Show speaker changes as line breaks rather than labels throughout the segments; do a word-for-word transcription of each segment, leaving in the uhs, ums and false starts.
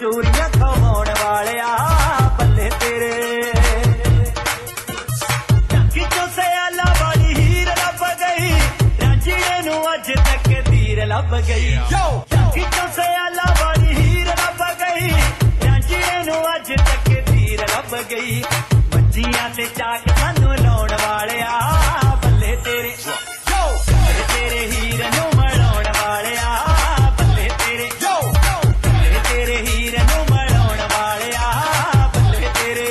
चूरियां खवाउण वालिया बल्ले तेरे किचों सियाला वाली हीर लभ गई रांझीए नू अज तक तीर लभ गई किचों सियाला वाली हीर लभ गई रांझीए नू अज तक तीर लभ गई मंजियां ते चाक सानू लाउण वालिया बल्ले तेरे तेरे हीर नू मलाउण वालिया बल्ले तेरे बल्ले तेरे हीर नू मलाउण वालिया बल्ले तेरे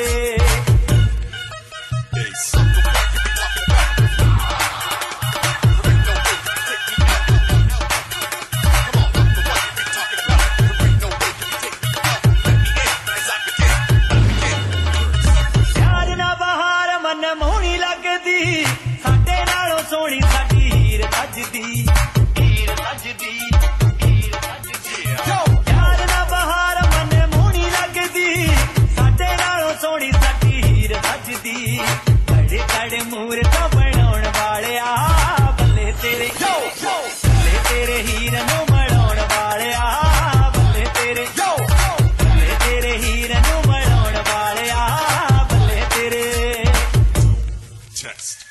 प्यार ना बहार मन मोहनी लगदी साडे नालों सोहनी साडी हीर सजदी हीर सजदी हीर सजदी प्यार ना बहार मन मोहनी लगदी साडे नालों सोहनी साडी हीर सजदी बड़े बड़े मूरत बनाउण वालिया बल्ले तेरे बल्ले तेरे हीर नू मलाउण वालिया बल्ले तेरे बल्ले तेरे हीर नू मलाउण वालिया बल्ले तेरे
Test.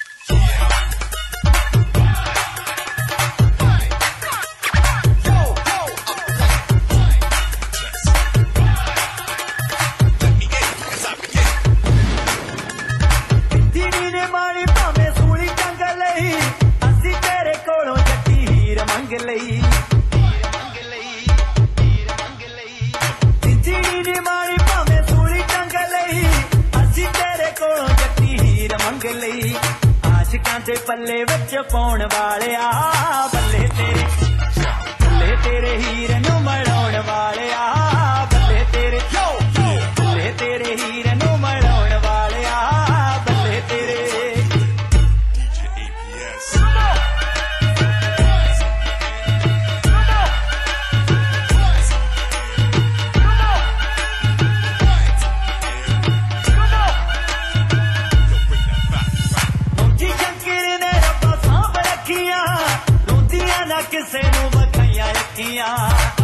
दीदी ने मारी भावे सूली टंग लई असी तेरे कोलों जट्टी हीर मंग लई दीदी ने मारी भावे सूली टंग लई असी तेरे कोलों जट्टी हीर मंग लई आशिकां दे पल्ले विच पाउण वालिया बल्ले तेरे बल्ले तेरे हीर नू मलाउण वालिया बल्ले तेरे बल्ले तेरे हीर नू मलाउण वालिया बल्ले तेरे
D J A P S. Yo, bring that back.
मुंजी शंकर ने रब्बा सांभ रखियां रोंदियां ना किसे नू वखाइयां अखियां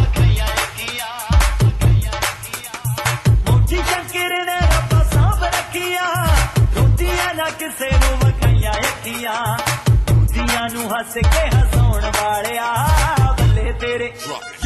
मुंजी शंकर ने रब्बा सांभ रखियां रोंदियां ना किसे नू वखाइयां अखियां रोंदियां नू हस के हसाउण वालिया बल्ले तेरे
Drop it.